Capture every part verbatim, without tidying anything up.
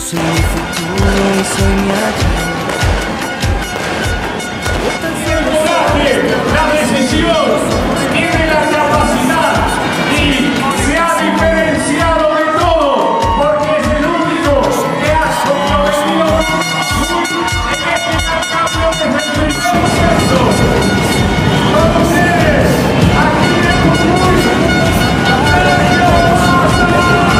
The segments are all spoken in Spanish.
soy mi futuro y soy mi ayer. La decisión tiene la capacidad y se ha diferenciado de todo porque es el único que ha comprometido en este intercambio desde el primer momento. Con ustedes, aquí en Jujuy, Sergio Massa.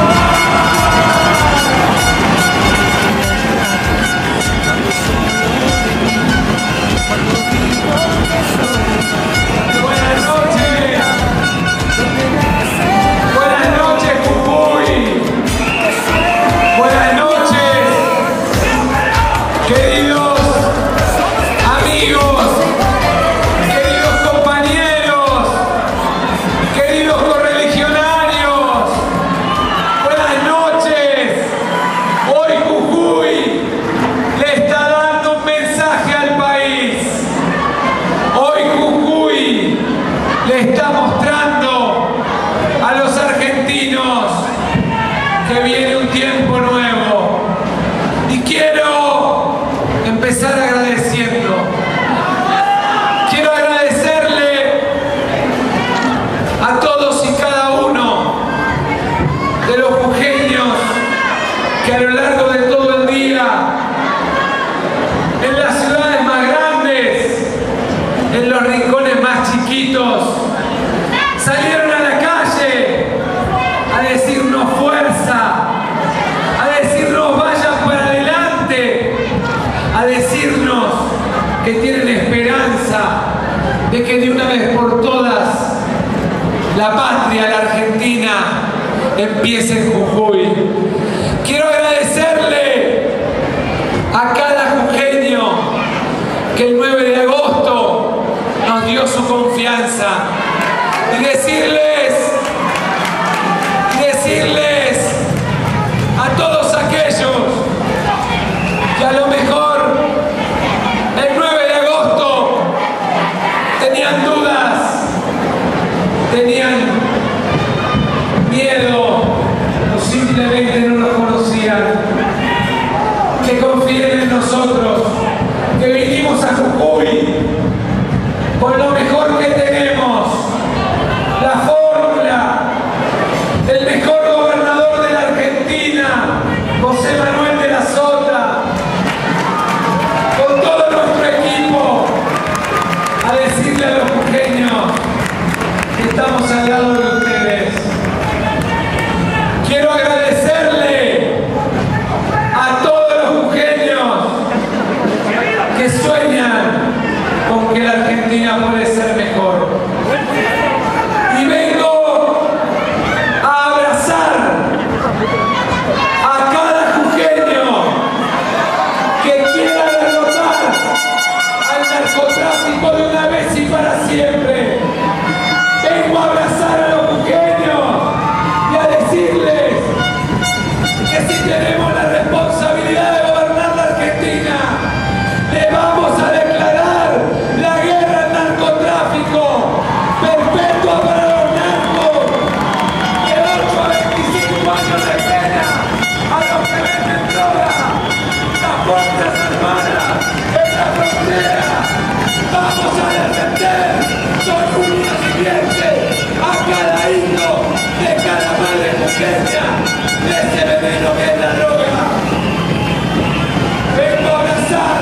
Salieron a la calle a decirnos fuerza, a decirnos vayan para adelante, a decirnos que tienen esperanza de que de una vez por todas la patria, la Argentina, empiece en Jujuy. Quiero agradecerle a cada jujeño que el nueve de agosto nos dio su confianza. Y decirles, y decirles a todos aquellos que a lo mejor el nueve de agosto tenían dudas, tenían miedo o simplemente no nos conocían, que confíen en nosotros, que vinimos a Jujuy con lo mejor que tenemos. La fórmula, el mejor gobernador de la Argentina, José Manuel de la Sota, con todo nuestro equipo, a decirle a los jujeños que estamos al lado de ustedes. Quiero agradecerle a todos los jujeños que sueñan con que la Argentina puede ser mejor. Y vengo a abrazar a cada jujeño que quiera derrotar al narcotráfico de una vez y para siempre. Vengo a abrazar a los jujeños y a decirles que si tenemos la responsabilidad de gobernar la Argentina, le vamos a declarar la guerra al narcotráfico perpetua para los narcos, de ocho a veinticinco años de pena a los que venden droga, las fuerzas armadas en la frontera. Vamos a defender con uñas y dientes a cada hijo de cada madre jujeña de ese veneno que es la droga. Vengo a abrazar,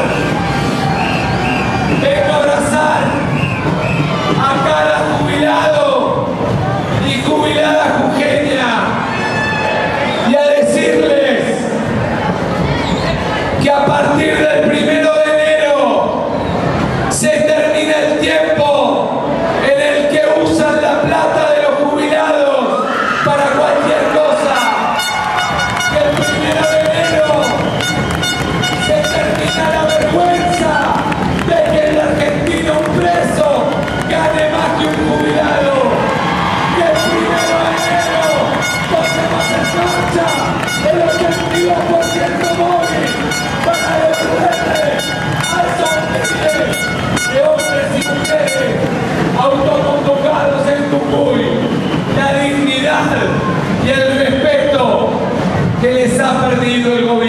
vengo a abrazar a cada jubilado y jubilada jujeña y a decirles que a partir del primero de enero se termina el tiempo en el que usan la plata de los jubilados para cualquier cosa. Que el primero de enero se termina la vergüenza de que en la Argentina un preso gane más que un jubilado. Que el primero de enero pasemos en marcha el ochenta y dos por ciento móvil para devolverle a esos miles de hombres y mujeres autoconvocados en Jujuy la dignidad y el respeto que les ha perdido el gobierno.